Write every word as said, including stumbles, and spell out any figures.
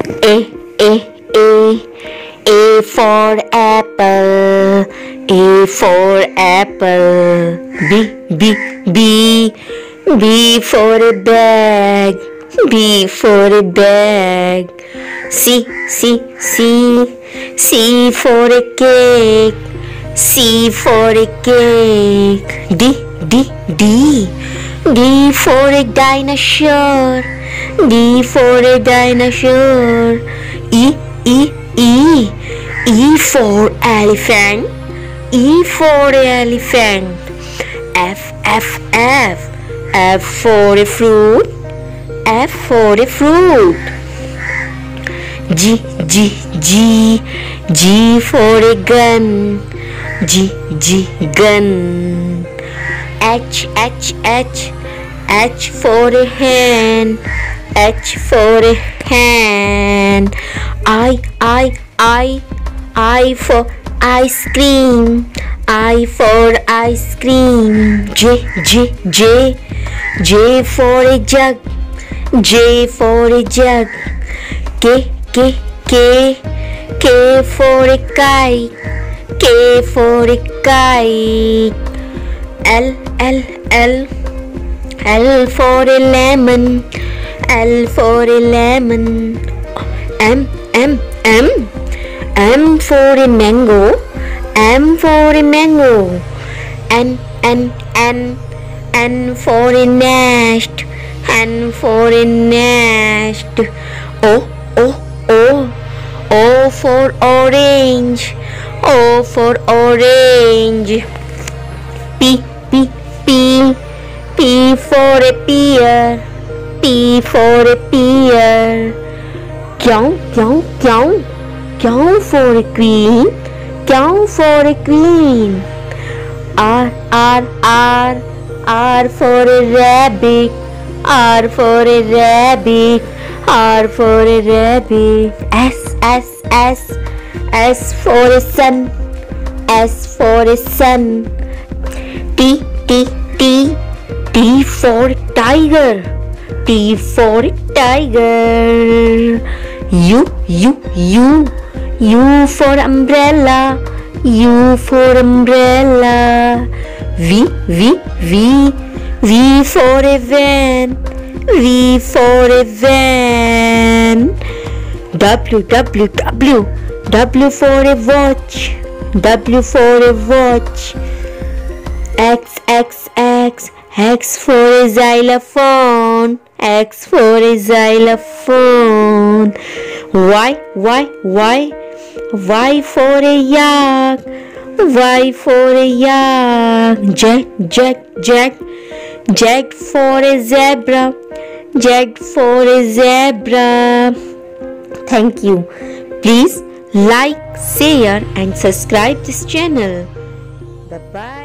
A, A, A, A for apple, A for apple. B, B, B, B for a bag, B for a bag. C, C, C, C for a cake, C for a cake. D, D, D, D for a dinosaur, D for a dinosaur. E, E, E, E for elephant, E for elephant. F, F, F, F for a fruit, F for a fruit. G, G, G, G for a gun, G, G, gun. H, H, H, H for a hen, H for a hen. I, I, I, I for ice cream, I for ice cream. J, J, J, J for a jug, J for a jug. K, K, K, K for a kite, K for a kite. L, L, L, L for a lemon, L for a lemon. M, M, M, M for a mango, M for a mango. N, N, N, N for a nest, N for a nest. O, O, O, O for orange, O for orange. P, P, P, P for a pear, P for a pear. Q, Q, Q, Q for a queen, Q for a queen. R, R, R, R for a rabbit, R for a rabbit, R for a rabbit. S, S, S, S for a sun, S for a sun. T, T, T, T for tiger, T for tiger. U, U, U, U for umbrella, U for umbrella. V, V, V, V for a van, V for a van. W, W, W, W for a watch, W for a watch. X, X, X, X for a xylophone, X for a xylophone. Y, Y, Y, Y for a yak, Y for a yak. Z, Z, Z, Z for a zebra, Z for a zebra. Thank you. Please like, share and subscribe this channel. Bye bye.